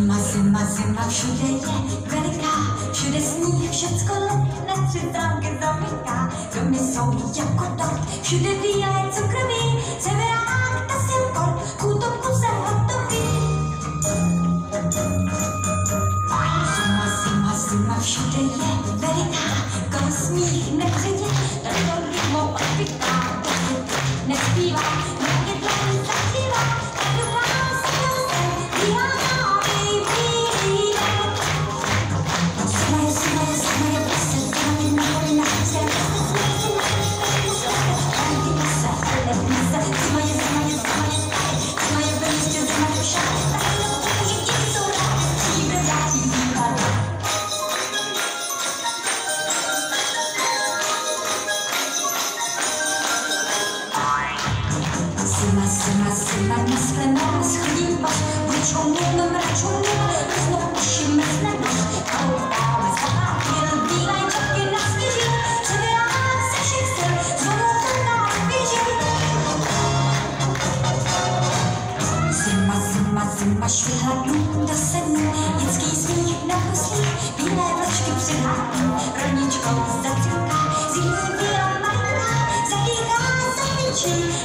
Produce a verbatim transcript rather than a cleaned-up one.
Zima, zima, zima, všude je veliká, všude sníh, všecko letne, tři zámky zamyká. Domy jsou jako dort, všude bílé cukroví, severák, ta silkor, k útoku se hotoví. Zima, zima, zima, všude je veliká, kom sníh nepřejde, tak to rytmo odpytá, nespívá, nějaké dlaní zaspívá, tak doufá se se, bílá nový bílý den. Zima je, zima je, zima je, prostě zima je nevolina, se prostě zima je, zima je, se, hele, se, zima je, zima je, zima je tady, zima je ve městě, zima je všade, tak to tomu, že děti jsou rádi, stříbro vrátí výpadu. Zima, zima, zima, nasklená schodí pas, bučou měno, mračou měno, znovu uši mrzne nos, koutáme zápěl, bílé čapky na sněží, severák se všech sil, zvonou kantá běží. Zima, zima, zima, švihla dům do sednu, dětský smích na bruslích, bílé vlčky přihádí, rodičkou zacilká, zimní bílá malinká, zadýchá, zapičí.